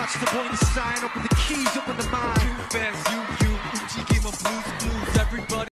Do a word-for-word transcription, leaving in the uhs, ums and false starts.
touch the point of sign, open the keys, open the mind. Too fast, you, you, 움직임은 blues, blues, everybody.